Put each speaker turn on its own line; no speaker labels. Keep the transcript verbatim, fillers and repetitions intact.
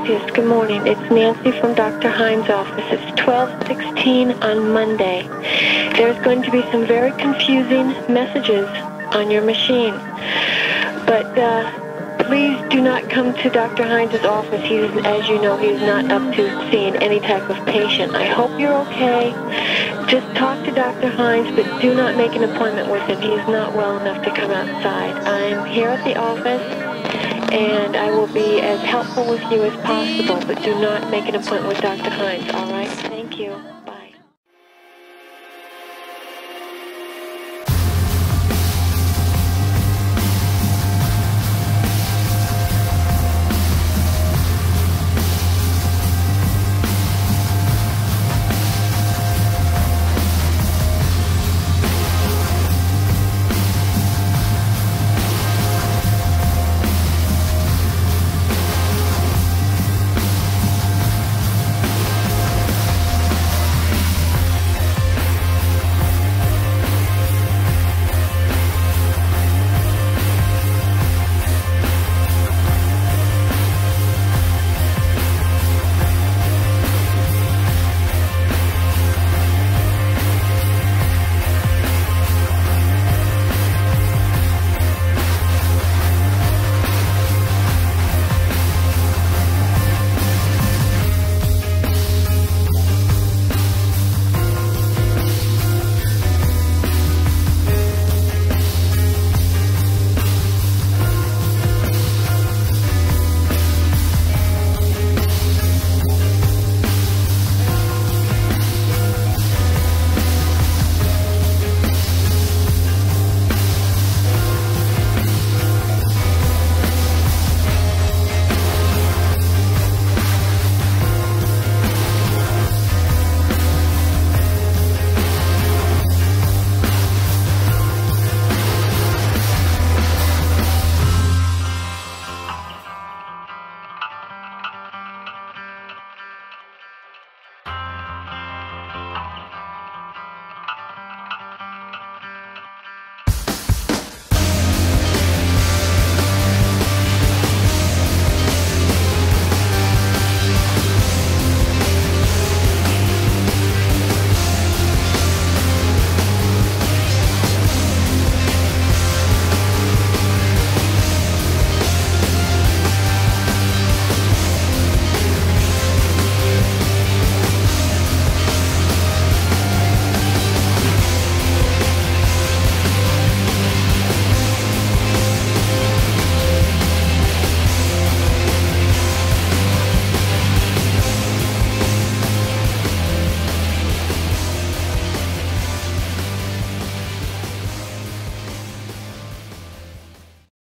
Yes, good morning. It's Nancy from Doctor Hines' office. It's twelve sixteen on Monday. There's going to be some very confusing messages on your machine. But uh, please do not come to Doctor Hines' office. He's, as you know, he's not up to seeing any type of patient. I hope you're okay. Just talk to Doctor Hines, but do not make an appointment with him. He's not well enough to come outside. I'm here at the office, and I will be as helpful with you as possible, but do not make an appointment with Doctor Hines, all right? Thank you.